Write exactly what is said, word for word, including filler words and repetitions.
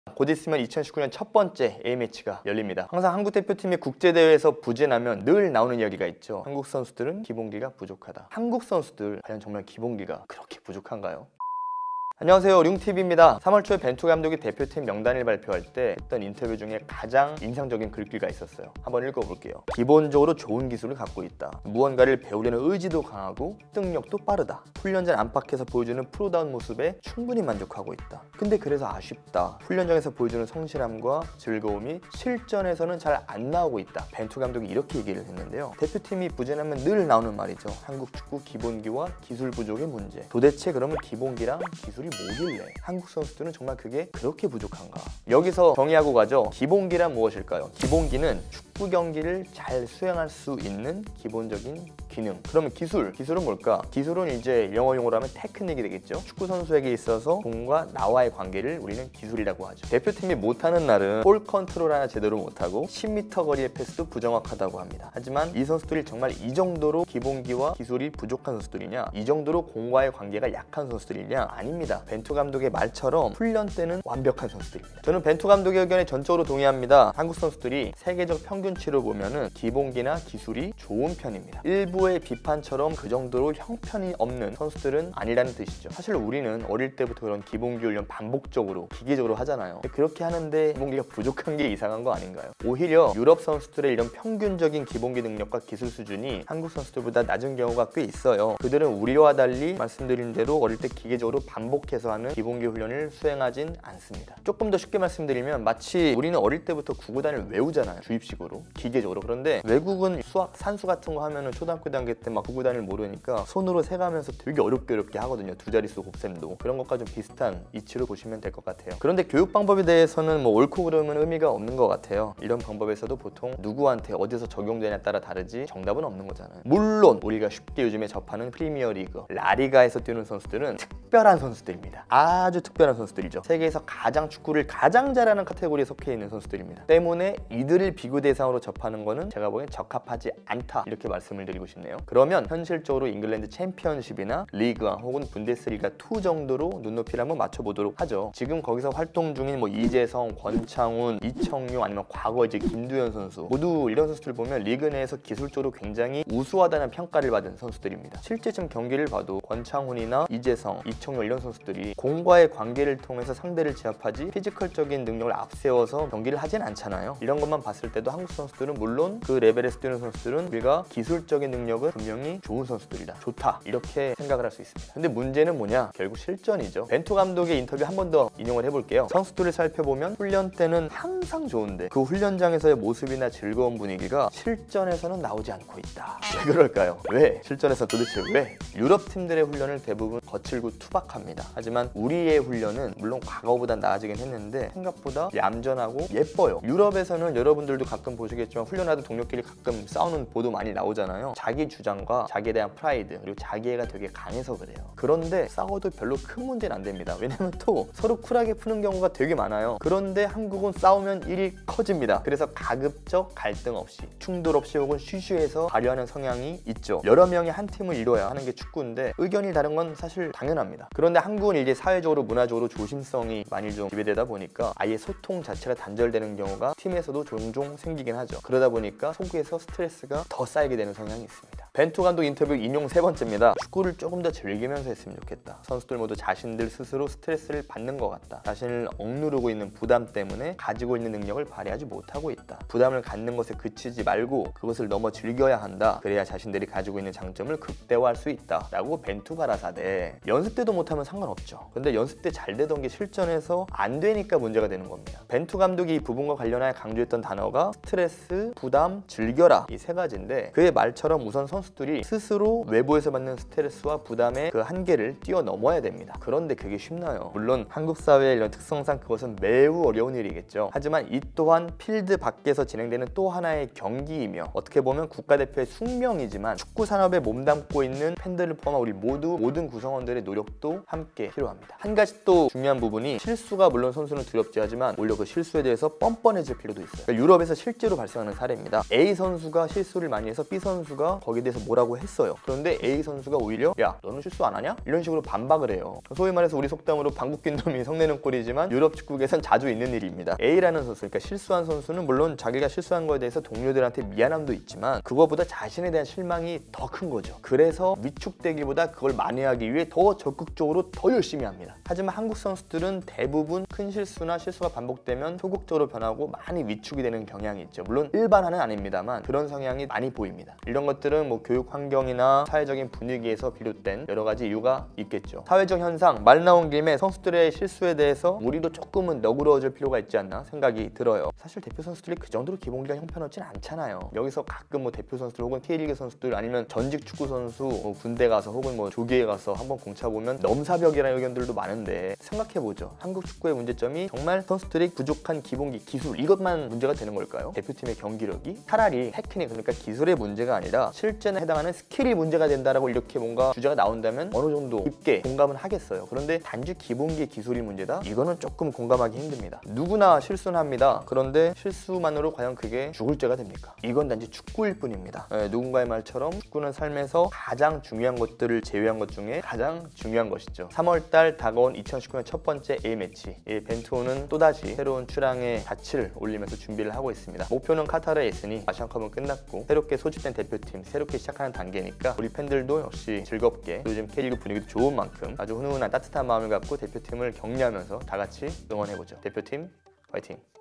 곧 있으면 이천십구 년 첫 번째 A매치가 열립니다. 항상 한국 대표팀이 국제대회에서 부진하면 늘 나오는 이야기가 있죠. 한국 선수들은 기본기가 부족하다. 한국 선수들 과연 정말 기본기가 그렇게 부족한가요? 안녕하세요, 룡티비입니다. 삼월 초에 벤투 감독이 대표팀 명단을 발표할 때 했던 인터뷰 중에 가장 인상적인 글귀가 있었어요. 한번 읽어볼게요. 기본적으로 좋은 기술을 갖고 있다. 무언가를 배우려는 의지도 강하고 습득력도 빠르다. 훈련장 안팎에서 보여주는 프로다운 모습에 충분히 만족하고 있다. 근데 그래서 아쉽다. 훈련장에서 보여주는 성실함과 즐거움이 실전에서는 잘 안 나오고 있다. 벤투 감독이 이렇게 얘기를 했는데요. 대표팀이 부진하면 늘 나오는 말이죠. 한국 축구 기본기와 기술 부족의 문제. 도대체 그러면 기본기랑 기술이 뭐길래 한국 선수들은 정말 그게 그렇게 부족한가? 여기서 정의하고 가죠. 기본기란 무엇일까요? 기본기는 축구 경기를 잘 수행할 수 있는 기본적인 기능. 그러면 기술, 기술은 뭘까? 기술은 이제 영어 용어로 하면 테크닉이 되겠죠. 축구 선수에게 있어서 공과 나와의 관계를 우리는 기술이라고 하죠. 대표팀이 못하는 날은 볼 컨트롤 하나 제대로 못하고 십 미터 거리의 패스도 부정확하다고 합니다. 하지만 이 선수들이 정말 이 정도로 기본기와 기술이 부족한 선수들이냐? 이 정도로 공과의 관계가 약한 선수들이냐? 아닙니다. 벤투 감독의 말처럼 훈련 때는 완벽한 선수들입니다. 저는 벤투 감독의 의견에 전적으로 동의합니다. 한국 선수들이 세계적 평균치로 보면은 기본기나 기술이 좋은 편입니다. 일부의 비판처럼 그 정도로 형편이 없는 선수들은 아니라는 뜻이죠. 사실 우리는 어릴 때부터 그런 기본기 훈련 반복적으로 기계적으로 하잖아요. 그렇게 하는데 기본기가 부족한 게 이상한 거 아닌가요? 오히려 유럽 선수들의 이런 평균적인 기본기 능력과 기술 수준이 한국 선수들보다 낮은 경우가 꽤 있어요. 그들은 우리와 달리 말씀드린 대로 어릴 때 기계적으로 반복해서 하는 기본기 훈련을 수행하진 않습니다. 조금 더 쉽게 말씀드리면 마치 우리는 어릴 때부터 구구단을 외우잖아요. 주입식으로, 기계적으로. 그런데 외국은 수학, 산수 같은 거 하면은 초등학교 단계 때 막 구구단을 모르니까 손으로 세가면서 되게 어렵게 어렵게 하거든요. 두 자릿수 곱셈도. 그런 것과 좀 비슷한 이치로 보시면 될 것 같아요. 그런데 교육 방법에 대해서는 뭐 옳고 그름은 의미가 없는 것 같아요. 이런 방법에서도 보통 누구한테 어디서 적용되냐에 따라 다르지 정답은 없는 거잖아요. 물론 우리가 쉽게 요즘에 접하는 프리미어 리그, 라리가에서 뛰는 선수들은 특별한 선수들입니다. 아주 특별한 선수들이죠. 세계에서 가장 축구를 가장 잘하는 카테고리에 속해 있는 선수들입니다. 때문에 이들을 비교 대상으로 접하는 거는 제가 보기엔 적합하지 않다, 이렇게 말씀을 드리고 싶네요. 그러면 현실적으로 잉글랜드 챔피언십이나 리그와 혹은 분데스리가 이 정도로 눈높이를 한번 맞춰보도록 하죠. 지금 거기서 활동 중인 뭐 이재성, 권창훈, 이청용, 아니면 과거 이제 김두현 선수, 모두 이런 선수들 보면 리그 내에서 기술적으로 굉장히 우수하다는 평가를 받은 선수들입니다. 실제 좀 경기를 봐도 권창훈이나 이재성, 이청용 이런 선수들이 공과의 관계를 통해서 상대를 제압하지 피지컬적인 능력을 앞세워서 경기를 하진 않잖아요. 이런 것만 봤을 때도 한국 선수들은 물론 그 레벨에서 뛰는 선수들은 우리가 기술적인 능력은 분명히 좋은 선수들이다, 좋다, 이렇게 생각을 할 수 있습니다. 근데 문제는 뭐냐? 결국 실전이죠. 벤투 감독의 인터뷰 한 번 더 인용을 해볼게요. 선수들을 살펴보면 훈련 때는 항상 좋은데 그 훈련장에서의 모습이나 즐거운 분위기가 실전에서는 나오지 않고 있다. 왜 그럴까요? 왜? 실전에서 도대체 왜? 유럽 팀들의 훈련을 대부분 거칠고 투박합니다. 하지만 우리의 훈련은 물론 과거보다 나아지긴 했는데 생각보다 얌전하고 예뻐요. 유럽에서는 여러분들도 가끔 보시겠지만 훈련하던 동료끼리 가끔 싸우는 보도 많이 나오잖아요. 자기 주장과 자기에 대한 프라이드, 그리고 자기애가 되게 강해서 그래요. 그런데 싸워도 별로 큰 문제는 안 됩니다. 왜냐면 또 서로 쿨하게 푸는 경우가 되게 많아요. 그런데 한국은 싸우면 일이 커집니다. 그래서 가급적 갈등 없이, 충돌 없이 혹은 쉬쉬해서 발휘하는 성향이 있죠. 여러 명이 한 팀을 이뤄야 하는 게 축구인데 의견이 다른 건 사실 당연합니다. 그런데 한국은 이제 사회적으로 문화적으로 조심성이 많이 좀 지배되다 보니까 아예 소통 자체가 단절되는 경우가 팀에서도 종종 생기긴 하죠. 그러다 보니까 속에서 스트레스가 더 쌓이게 되는 성향이 있습니다. 벤투 감독 인터뷰 인용 세 번째입니다. 축구를 조금 더 즐기면서 했으면 좋겠다. 선수들 모두 자신들 스스로 스트레스를 받는 것 같다. 자신을 억누르고 있는 부담 때문에 가지고 있는 능력을 발휘하지 못하고 있다. 부담을 갖는 것에 그치지 말고 그것을 넘어 즐겨야 한다. 그래야 자신들이 가지고 있는 장점을 극대화할 수 있다, 라고 벤투가 라사대. 연습 때도 못하면 상관없죠. 근데 연습 때 잘 되던 게 실전에서 안 되니까 문제가 되는 겁니다. 벤투 감독이 이 부분과 관련하여 강조했던 단어가 스트레스, 부담, 즐겨라, 이 세 가지인데 그의 말처럼 우선 선수들이 스스로 외부에서 받는 스트레스와 부담의 그 한계를 뛰어넘어야 됩니다. 그런데 그게 쉽나요? 물론 한국 사회의 이런 특성상 그것은 매우 어려운 일이겠죠. 하지만 이 또한 필드 밖에서 진행되는 또 하나의 경기이며 어떻게 보면 국가대표의 숙명이지만 축구 산업에 몸담고 있는 팬들을 포함한 우리 모두 모든 구성원들의 노력도 함께 필요합니다. 한 가지 또 중요한 부분이 실수가 물론 선수는 두렵지 하지만 오히려 그 실수에 대해서 뻔뻔해질 필요도 있어요. 그러니까 유럽에서 실제로 발생하는 사례입니다. A 선수가 실수를 많이 해서 B 선수가 거기에 대해 대해서 뭐라고 했어요. 그런데 A 선수가 오히려 야 너는 실수 안 하냐? 이런 식으로 반박을 해요. 소위 말해서 우리 속담으로 방귀 낀 놈이 성내는 꼴이지만 유럽 축구계에선 자주 있는 일입니다. A라는 선수, 그러니까 실수한 선수는 물론 자기가 실수한 거에 대해서 동료들한테 미안함도 있지만 그거보다 자신에 대한 실망이 더 큰 거죠. 그래서 위축되기보다 그걸 만회하기 위해 더 적극적으로 더 열심히 합니다. 하지만 한국 선수들은 대부분 큰 실수나 실수가 반복되면 소극적으로 변하고 많이 위축이 되는 경향이 있죠. 물론 일반화는 아닙니다만 그런 성향이 많이 보입니다. 이런 것들은 뭐 교육 환경이나 사회적인 분위기에서 비롯된 여러 가지 이유가 있겠죠. 사회적 현상, 말 나온 김에 선수들의 실수에 대해서 우리도 조금은 너그러워질 필요가 있지 않나 생각이 들어요. 사실 대표 선수들이 그 정도로 기본기가 형편없진 않잖아요. 여기서 가끔 뭐 대표 선수들 혹은 K리그 선수들 아니면 전직 축구 선수 뭐 군대 가서 혹은 뭐 조기에 가서 한번 공차 보면 넘사벽이라는 의견들도 많은데 생각해보죠. 한국 축구의 문제점이 정말 선수들이 부족한 기본기, 기술 이것만 문제가 되는 걸까요? 대표팀의 경기력이? 차라리 테크닉, 그러니까 기술의 문제가 아니라 실전에 해당하는 스킬이 문제가 된다라고 이렇게 뭔가 주제가 나온다면 어느 정도 깊게 공감은 하겠어요. 그런데 단지 기본기의 기술이 문제다? 이거는 조금 공감하기 힘듭니다. 누구나 실수는 합니다. 그런데 실수만으로 과연 그게 죽을 죄가 됩니까? 이건 단지 축구일 뿐입니다. 네, 누군가의 말처럼 축구는 삶에서 가장 중요한 것들을 제외한 것 중에 가장 중요한 것이죠. 삼월달 다가온 이천십구 년 첫 번째 A매치, 이 벤투호는 또다시 새로운 출항의 닻을 올리면서 준비를 하고 있습니다. 목표는 카타르에 있으니 아시안컵은 끝났고 새롭게 소집된 대표팀, 새롭게 시작하는 단계니까 우리 팬들도 역시 즐겁게, 요즘 K리그 분위기도 좋은 만큼 아주 훈훈한 따뜻한 마음을 갖고 대표팀을 격려하면서 다 같이 응원해보죠. 대표팀 화이팅!